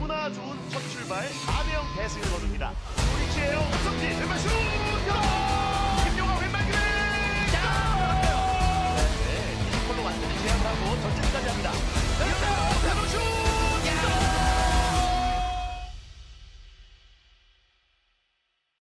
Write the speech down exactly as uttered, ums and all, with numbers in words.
너무나 좋은 첫 출발 사 대 영 대승을 거둡니다. 우리치에요. 석기 왼발 슛!